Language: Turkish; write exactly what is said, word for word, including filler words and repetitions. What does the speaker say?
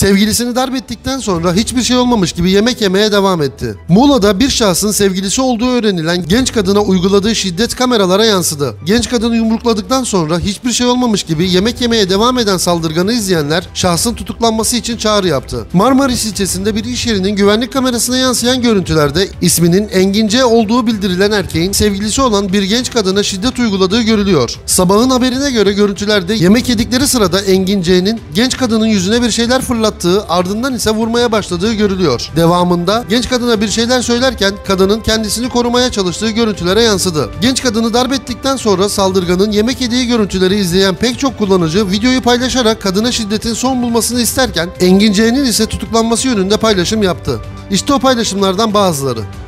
Sevgilisini darp ettikten sonra hiçbir şey olmamış gibi yemek yemeye devam etti. Muğla'da bir şahsın sevgilisi olduğu öğrenilen genç kadına uyguladığı şiddet kameralara yansıdı. Genç kadını yumrukladıktan sonra hiçbir şey olmamış gibi yemek yemeye devam eden saldırganı izleyenler şahsın tutuklanması için çağrı yaptı. Marmaris ilçesinde bir iş yerinin güvenlik kamerasına yansıyan görüntülerde isminin Engin C olduğu bildirilen erkeğin sevgilisi olan bir genç kadına şiddet uyguladığı görülüyor. Sabahın haberine göre görüntülerde yemek yedikleri sırada Engin C'nin genç kadının yüzüne bir şeyler fırlattığı, ardından ise vurmaya başladığı görülüyor. Devamında genç kadına bir şeyler söylerken kadının kendisini korumaya çalıştığı görüntülere yansıdı. Genç kadını darp ettikten sonra saldırganın yemek yediği görüntüleri izleyen pek çok kullanıcı videoyu paylaşarak kadına şiddetin son bulmasını isterken Engin C'nin ise tutuklanması yönünde paylaşım yaptı. İşte o paylaşımlardan bazıları.